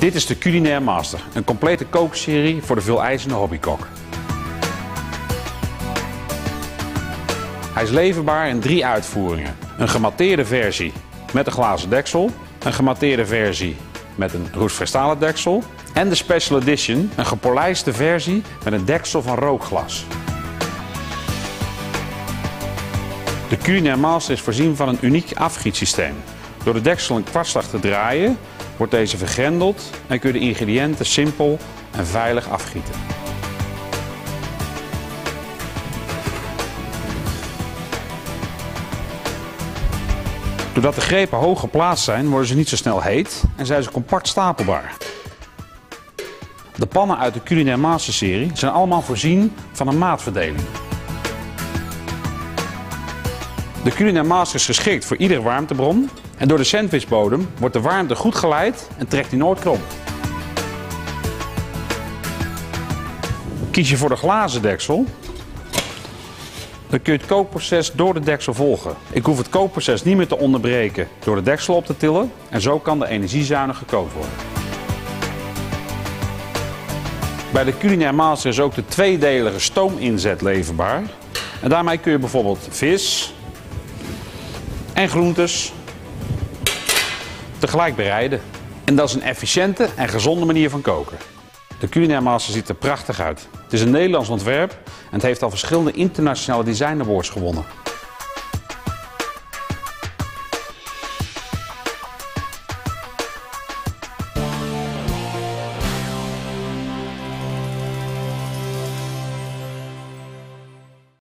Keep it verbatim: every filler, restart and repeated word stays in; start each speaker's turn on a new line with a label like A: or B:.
A: Dit is de Culinaire Master, een complete kookserie voor de veeleisende hobbykok. Hij is leverbaar in drie uitvoeringen. Een gematteerde versie met een glazen deksel, een gematteerde versie met een roestvrijstalen deksel en de Special Edition, een gepolijste versie met een deksel van rookglas. De Culinaire Master is voorzien van een uniek afgietsysteem. Door de deksel een kwartslag te draaien wordt deze vergrendeld en kun je de ingrediënten simpel en veilig afgieten. Doordat de grepen hoog geplaatst zijn, worden ze niet zo snel heet en zijn ze compact stapelbaar. De pannen uit de Culinaire Master serie zijn allemaal voorzien van een maatverdeling. De Culinaire Master is geschikt voor iedere warmtebron en door de sandwichbodem wordt de warmte goed geleid en trekt die nooit krom. Kies je voor de glazen deksel, dan kun je het kookproces door de deksel volgen. Ik hoef het kookproces niet meer te onderbreken door de deksel op te tillen en zo kan de energiezuinig gekookt worden. Bij de Culinaire Master is ook de tweedelige stoominzet leverbaar. En daarmee kun je bijvoorbeeld vis en groentes tegelijk bereiden. En dat is een efficiënte en gezonde manier van koken. De Culinaire Master ziet er prachtig uit. Het is een Nederlands ontwerp en het heeft al verschillende internationale design awards gewonnen.